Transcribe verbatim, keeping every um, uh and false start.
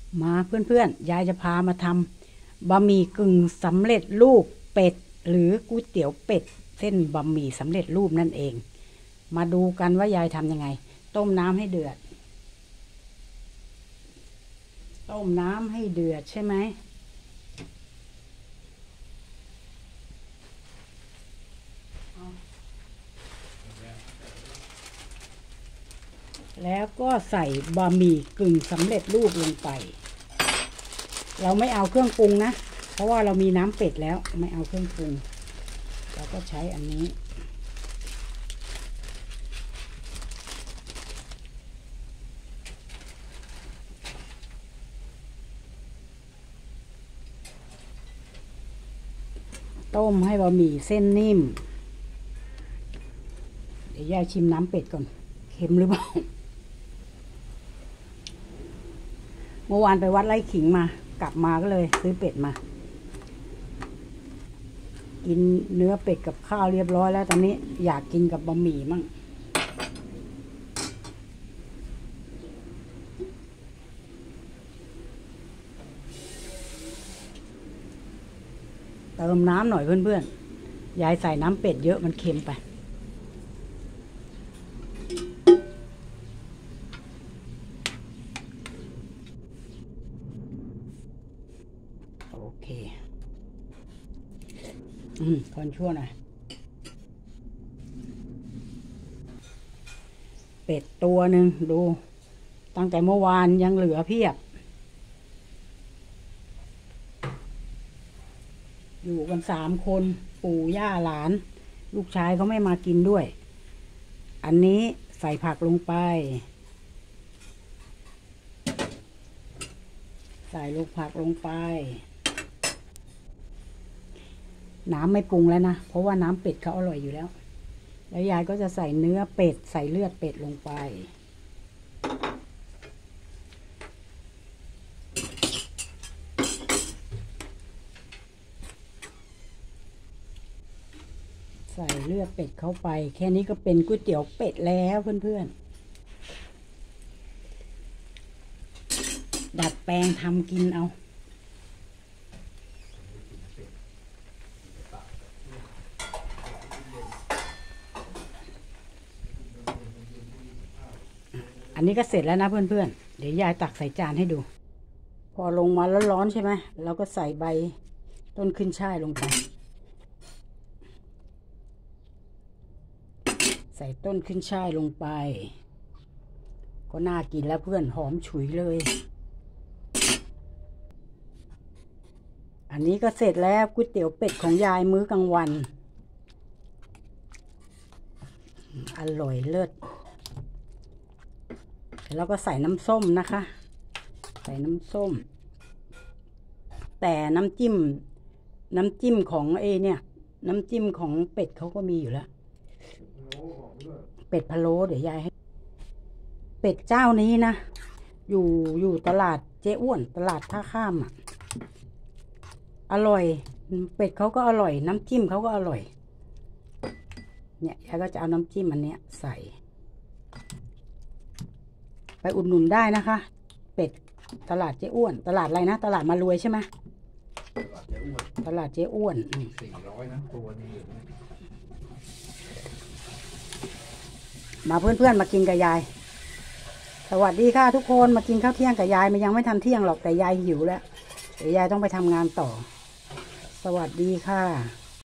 มาเพื่อนๆยายจะพามาทำบะหมี่กึ่งสำเร็จรูปเป็ดหรือก๋วยเตี๋ยวเป็ดเส้นบะหมี่สำเร็จรูปนั่นเองมาดูกันว่ายายทำยังไงต้มน้ำให้เดือดต้มน้ำให้เดือดใช่ไหมแล้วก็ใส่บะหมี่กึ่งสำเร็จรูปลงไปเราไม่เอาเครื่องปรุงนะเพราะว่าเรามีน้ำเป็ดแล้วไม่เอาเครื่องปรุงเราก็ใช้อันนี้ต้มให้บะหมี่เส้นนิ่มเดี๋ยวยายชิมน้ำเป็ดก่อนเค็มหรือเปล่าเมื่อวานไปวัดไร่ขิงมากลับมาก็เลยซื้อเป็ดมากินเนื้อเป็ดกับข้าวเรียบร้อยแล้วตอนนี้อยากกินกับบะหมี่มั่งเติมน้ำหน่อยเพื่อนๆยายใส่น้ำเป็ดเยอะมันเค็มไปโอเคอืมคนชั่วหน่อยเป็ดตัวหนึ่งดูตั้งแต่เมื่อวานยังเหลือเพียบอยู่กันสามคนปู่ย่าหลานลูกชายเขาไม่มากินด้วยอันนี้ใส่ผักลงไปใส่ลูกผักลงไปน้ำไม่ปรุงแล้วนะเพราะว่าน้ำเป็ดเขาอร่อยอยู่แล้วแล้วยายก็จะใส่เนื้อเป็ดใส่เลือดเป็ดลงไปใส่เลือดเป็ดเข้าไปแค่นี้ก็เป็นก๋วยเตี๋ยวเป็ดแล้วเพื่อนๆดัดแปลงทำกินเอาอันนี้ก็เสร็จแล้วนะเพื่อนๆเดี๋ยวยายตักใส่จานให้ดูพอลงมาร้อนๆใช่ไหมเราก็ใส่ใบต้นขึ้นช่ายลงไปใส่ต้นขึ้นช่ายลงไปก็น่ากินแล้วเพื่อนหอมฉุยเลยอันนี้ก็เสร็จแล้วก๋วยเตี๋ยวเป็ดของยายมื้อกลางวันอร่อยเลิศแล้วก็ใส่น้ำส้มนะคะใส่น้ำส้มแต่น้ำจิ้มน้ำจิ้มของเอเนี่ยน้ำจิ้มของเป็ดเขาก็มีอยู่แล้วเป็ดพะโล้เดี๋ยวยายให้เป็ดเจ้านี้นะอยู่อยู่ตลาดเจ๊อ้วนตลาดท่าข้ามอ่ะอร่อยเป็ดเขาก็อร่อยน้ำจิ้มเขาก็อร่อยเนี่ยยายก็จะเอาน้ำจิ้มอันเนี้ยใส่ไปอุดหนุนได้นะคะเป็ดตลาดเจ๊อ้วนตลาดอะไรนะตลาดมารวยใช่ไหมตลาดเจ๊อ้วนสี่ร้อยนะตัวนี้มาเพื่อนๆมากินกับยายสวัสดีค่ะทุกคนมากินข้าวเที่ยงกับยายมันยังไม่ทันเที่ยงหรอกแต่ยายหิวแล้วเดี๋ยวยายต้องไปทำงานต่อสวัสดีค่ะ